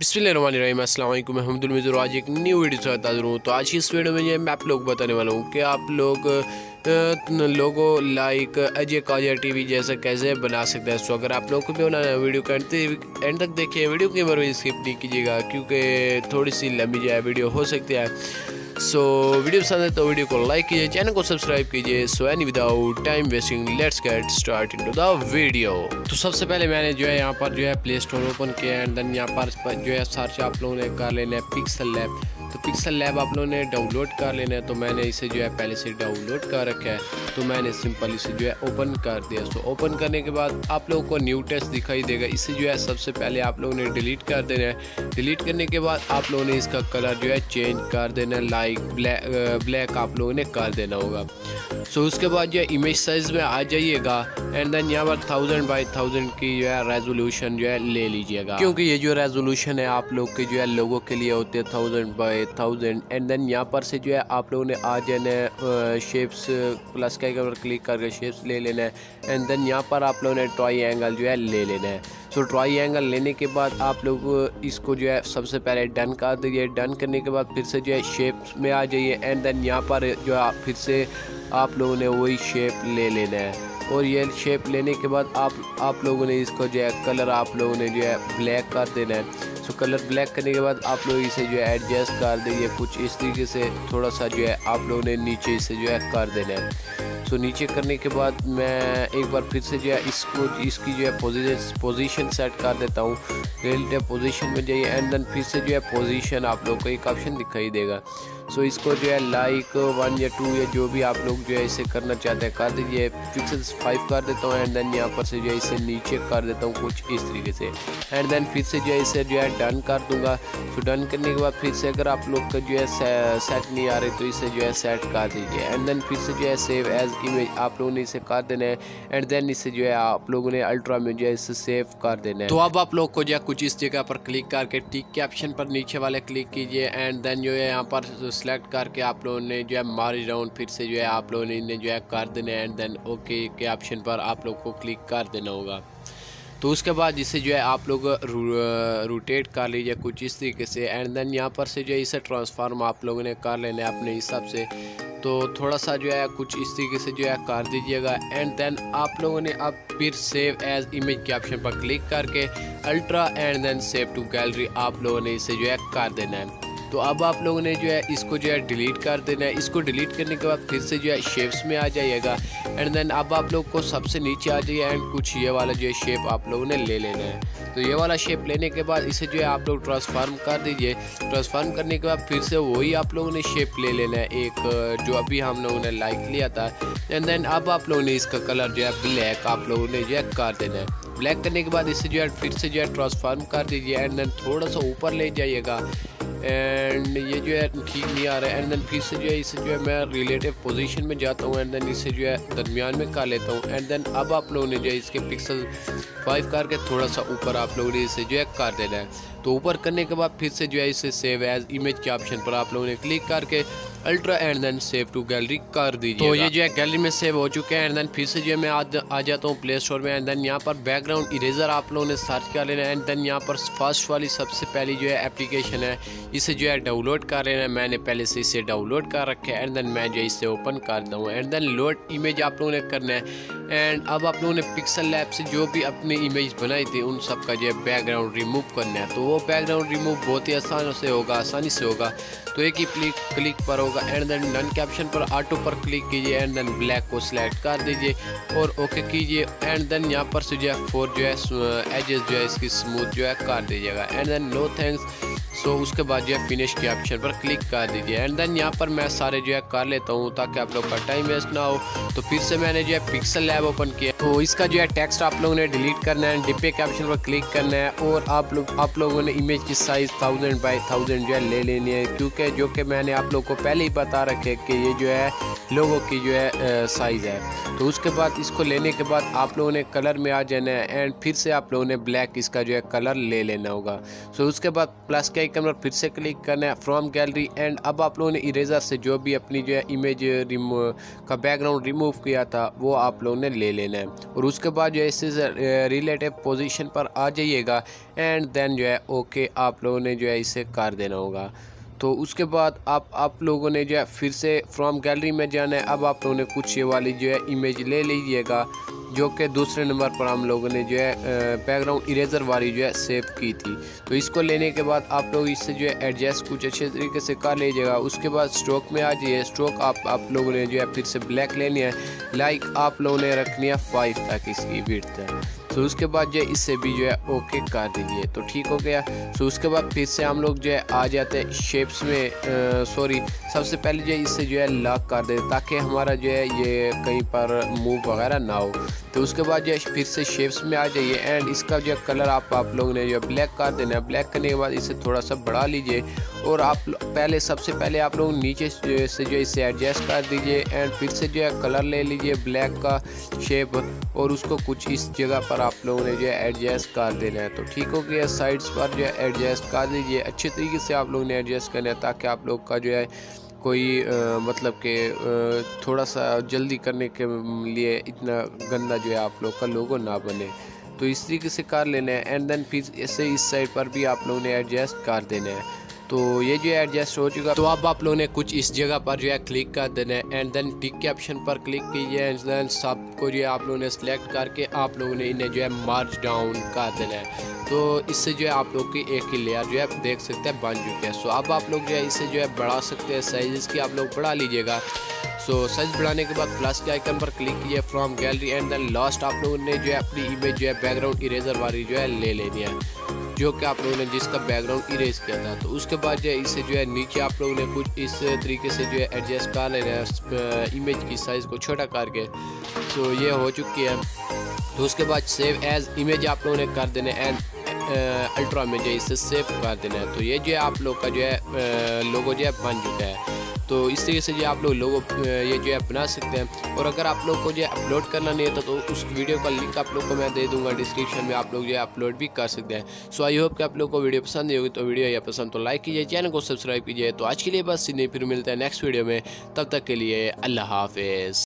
बिस्मिल्लाहिर्रहमानिर्रहीम, अस्सलाम वालेकुम, मैं हम्दुल मिज़र। आज एक न्यू वीडियो से हाज़िर हूँ। तो आज की इस वीडियो में मैं आप लोग बताने वाला हूँ कि आप लोग logo like Ajay Kaja TV जैसा कैसे बना सकते हैं। सो अगर आप लोग को भी बनाना है वीडियो को एंड तक देखिए, वीडियो की मर्जी स्किप नहीं कीजिएगा क्योंकि थोड़ी सी लंबी जाए वीडियो हो सकती है। सो वीडियो पसंद है तो वीडियो को लाइक कीजिए, चैनल को सब्सक्राइब कीजिए। So any without time wasting let's get start into the video. तो सबसे पहले मैंने जो है यहाँ पर जो है प्ले स्टोर ओपन किया एंड देन यहाँ पर जो है सर्च आप लोगों ने कर लेना है पिक्सल लैब। तो पिक्सल लैब आप लोगों ने डाउनलोड कर लेना है। तो मैंने इसे जो है पहले से डाउनलोड कर रखा है, तो मैंने सिंपल इसे जो है ओपन कर दिया। सो ओपन करने के बाद आप लोगों को न्यू टेक्स्ट दिखाई देगा। इसे जो है सबसे पहले आप लोगों ने डिलीट कर देना है। डिलीट करने के बाद आप लोगों ने इसका कलर जो है चेंज कर देना है, लाइक ब्लैक आप लोगों ने कर देना होगा। सो उसके बाद जो है इमेज साइज़ में आ जाइएगा एंड देन यहाँ पर 1000 बाई 1000 की जो है रेजोल्यूशन जो है ले लीजिएगा, क्योंकि ये जो रेजोल्यूशन है आप लोग के जो है लोगों के लिए होते हैं 1000 बाई 1000। एंड देन यहाँ पर से जो है आप लोगों ने आ जाना है शेप्स प्लस के ऊपर क्लिक करके शेप्स ले लेना है एंड देन यहाँ पर आप लोगों ने ट्रायंगल जो है ले लेना है। सो ट्रायंगल लेने के बाद आप लोग इसको जो है सबसे पहले डन कर दीजिए। डन करने के बाद फिर से जो है शेप्स में आ जाइए एंड देन यहाँ पर जो है फिर से आप लोगों ने वही शेप ले लेना है। और ये शेप लेने के बाद आप लोगों ने इसको जो है कलर आप लोगों ने जो है ब्लैक कर देना है। सो कलर ब्लैक करने के बाद आप लोग इसे जो है एडजस्ट कर दीजिए कुछ इस तरीके से, थोड़ा सा जो है आप लोगों ने नीचे इसे जो है कर देना है। सो नीचे करने के बाद मैं एक बार फिर से जो है इसकी जो है पोजीशन सेट कर देता हूँ। रिलेटिव पोजीशन में जाइए एंड देन फिर से जो है पोजीशन आप लोग को एक ऑप्शन दिखाई देगा। सो इसको जो है लाइक 1 या 2 या जो भी आप लोग जो है इसे करना चाहते हैं कर दीजिए। पिक्सल्स 5 कर देता हूँ एंड देन यहाँ पर से जो है इसे नीचे कर देता हूँ कुछ इस तरीके से एंड देन फिर से जो है इसे जो है डन कर दूंगा। तो डन करने के बाद फिर से अगर आप लोग का जो है सेट नहीं आ रही तो इसे जो है सेट कर दीजिए एंड देन फिर से जो है सेव एज इमेज आप लोगों ने इसे कर देना है एंड देन इसे जो है आप लोगों ने अल्ट्रा में जो है इसे सेव कर देना है। तो अब आप लोग को जो है कुछ इस जगह पर क्लिक करके टिक के ऑप्शन पर नीचे वाले क्लिक कीजिए एंड देन जो है यहाँ पर सेलेक्ट करके आप लोगों ने जो है मार्ज डाउन फिर से जो है आप लोगों ने इन्हें जो है कर देना है एंड देन ओके के ऑप्शन पर आप लोग को क्लिक कर देना होगा। तो उसके बाद इसे जो है आप लोग रोटेट कर लीजिए कुछ इस तरीके से एंड देन यहाँ पर से जो है इसे ट्रांसफार्म आप लोगों ने कर लेना है अपने हिसाब से। तो थोड़ा सा जो है कुछ इस तरीके से जो है कर दीजिएगा एंड देन आप लोगों ने अब फिर सेव एज इमेज के ऑप्शन पर क्लिक करके ultra and then save to gallery आप लोगों ने इसे जो है कर देना है। तो अब आप लोगों ने जो है इसको जो है डिलीट कर देना है। इसको डिलीट करने के बाद फिर से जो है शेप्स में आ जाइएगा एंड देन अब आप लोग को सबसे नीचे आ जाइए एंड कुछ ये वाला जो है शेप आप लोगों ने ले लेना है। तो ये वाला शेप लेने के बाद इसे जो है आप लोग ट्रांसफार्म कर दीजिए। ट्रांसफार्म करने के बाद फिर से वही आप लोगों ने शेप ले लेना है एक जो अभी हम लोगों ने लाइक लिया था एंड देन अब आप लोगों ने इसका कलर जो है ब्लैक आप लोगों ने जो है कर देना है। ब्लैक करने के बाद इसे जो है फिर से जो है ट्रांसफार्म कर दीजिए एंड देन थोड़ा सा ऊपर ले जाइएगा एंड ये जो है ठीक नहीं आ रहा है एंड देन फिर से जो है इसे जो है मैं रिलेटिव पोजीशन में जाता हूँ एंड देन इसे जो है दरमियान में कर लेता हूँ एंड देन अब आप लोगों ने जो है इसके पिक्सल 5 करके थोड़ा सा ऊपर आप लोगों ने इसे जो है कर देना है। तो ऊपर करने के बाद फिर से जो है इसे सेव एज इमेज के ऑप्शन पर आप लोगों ने क्लिक करके ultra and then save to gallery कर दीजिए। तो ये जो है गैलरी में सेव हो चुके हैं एंड देन फिर से जो है मैं आ जाता हूँ प्ले स्टोर में एंड देन यहाँ पर बैकग्राउंड इरेजर आप लोगों ने सर्च कर लेना है एंड देन यहाँ पर फर्स्ट वाली सबसे पहली जो है एप्लीकेशन है इसे जो है डाउनलोड कर लेना है। मैंने पहले से इसे डाउनलोड कर रखा है एंड देन मैं जो इसे ओपन करता हूँ एंड देन लोड इमेज आप लोगों ने करना है एंड अब आप लोगों ने पिक्सल लैब से जो भी अपनी इमेज बनाई थी उन सब का जो है बैकग्राउंड रिमूव करना है। तो वो बैकग्राउंड रिमूव बहुत ही आसानी से होगा। तो एक ही क्लिक पर होगा एंड देन डन के ऑप्शन पर ऑटो पर क्लिक कीजिए एंड देन ब्लैक को सिलेक्ट कर दीजिए और ओके कीजिए एंड देन यहाँ पर से जो है फोर जो है एजेस जो है इसकी स्मूथ जो है कर दीजिएगा and then no thanks. So उसके बाद जो है फिनिश के ऑप्शन पर क्लिक कर दीजिए एंड देन यहाँ पर मैं सारे जो है कर लेता हूँ ताकि आप लोग का टाइम वेस्ट ना हो। तो फिर से मैंने जो है पिक्सल लैब ओपन किया। तो इसका जो है टेक्स्ट आप लोगों ने डिलीट करना है, डिब्बे के ऑप्शन पर क्लिक करना है और आप लोगों ने इमेज की साइज़ 1000 बाई 1000 जो है ले लेनी है, क्योंकि जो कि मैंने आप लोग को पहले ही बता रखे कि ये जो है लोगों की जो है साइज़ है। तो उसके बाद इसको लेने के बाद आप लोगों ने कलर में आ जाना है एंड फिर से आप लोगों ने ब्लैक इसका जो है कलर ले लेना होगा। सो उसके बाद प्लस के आइकन पर फिर से क्लिक करना है फ्रॉम गैलरी एंड अब आप लोगों ने इरेज़र से जो भी अपनी जो है इमेज का बैकग्राउंड रिमूव किया था वो आप लोगों ने ले लेना है और उसके बाद जो है इससे रिलेटिव पोजीशन पर आ जाइएगा एंड देन जो है ओके आप लोगों ने जो है इसे कर देना होगा। तो उसके बाद आप लोगों ने जो है फिर से फ्रॉम गैलरी में जाना है। अब आप लोगों ने कुछ ये वाली जो है इमेज ले लीजिएगा जो कि दूसरे नंबर पर हम लोगों ने जो है बैकग्राउंड इरेज़र वाली जो है सेव की थी। तो इसको लेने के बाद आप लोग इससे जो है एडजस्ट कुछ अच्छे तरीके से कर लीजिएगा। उसके बाद स्ट्रोक में आ जाइए। स्ट्रोक आप लोगों ने जो है फिर से ब्लैक लेनी है, लाइक आप लोगों ने रखनी है 5 तक इसकी विड्थ है। तो उसके बाद जो है इससे भी जो है ओके कर दीजिए तो ठीक हो गया। तो उसके बाद फिर से हम लोग जो है आ जाते हैं शेप्स में, सबसे पहले जो है इससे जो है लॉक कर देते ताकि हमारा जो है ये कहीं पर मूव वगैरह ना हो। तो उसके बाद जो है फिर से शेप्स में आ जाइए एंड इसका जो है कलर आप लोगों ने जो है ब्लैक कर देना है। ब्लैक करने के बाद इसे थोड़ा सा बढ़ा लीजिए और सबसे पहले आप लोग नीचे से जो है इसे एडजस्ट कर दीजिए एंड फिर से जो है कलर ले लीजिए ब्लैक का शेप और उसको कुछ इस जगह पर आप लोगों ने जो है एडजस्ट कर देना है। तो ठीक हो गया। साइड्स पर जो है एडजस्ट कर दीजिए, अच्छे तरीके से आप लोगों ने एडजस्ट करना है ताकि आप लोग का जो है कोई मतलब कि थोड़ा सा जल्दी करने के लिए इतना गंदा जो है आप लोग का लोगो ना बने। तो इस तरीके से कर लेना है एंड देन फिर ऐसे इस साइड पर भी आप लोगों ने एडजस्ट कर देना है। तो ये जो है एडजस्ट हो चुका। तो अब आप लोगों ने कुछ इस जगह पर जो है क्लिक कर देना है एंड देन टिक के ऑप्शन पर क्लिक कीजिए एंड देन सबको जो है आप लोगों ने सेलेक्ट करके आप लोगों ने इन्हें जो है मार्ज डाउन कर देना है। तो इससे जो है आप लोग की एक ही लेयर जो है देख सकते हैं बन चुके हैं। सो अब आप लोग जो है इसे जो है बढ़ा सकते हैं, साइज़ की आप लोग बढ़ा लीजिएगा। सो साइज बढ़ाने के बाद प्लस के आइकन पर क्लिक कीजिए from gallery and then last आप लोगों ने जो है अपनी इमेज जो है बैकग्राउंड इरेजर वाली जो है ले लेनी है जो कि आप लोगों ने जिसका बैकग्राउंड इरेज किया था। तो उसके बाद जो है इसे जो है नीचे आप लोगों ने कुछ इस तरीके से जो है एडजस्ट कर लेना है इमेज की साइज़ को छोटा करके। तो ये हो चुकी है। तो उसके बाद सेव एज इमेज आप लोगों ने कर देना है एंड अल्ट्रा में जो है इसे सेव कर देना है। तो ये जो है आप लोग का जो है लोगो जो है बन चुका है। तो इस तरीके से जो आप लोग लोगो ये जो है बना सकते हैं। और अगर आप लोग को जो है अपलोड करना नहीं होता तो उस वीडियो का लिंक आप लोग को मैं दे दूंगा डिस्क्रिप्शन में, आप लोग जो है अपलोड भी कर सकते हैं। सो आई होप कि आप लोग को वीडियो पसंद आई होगी। तो वीडियो या पसंद तो लाइक कीजिए, चैनल को सब्सक्राइब कीजिए। तो आज के लिए बस इतने, फिर मिलते हैं नेक्स्ट वीडियो में। तब तक के लिए अल्लाह हाफिज़।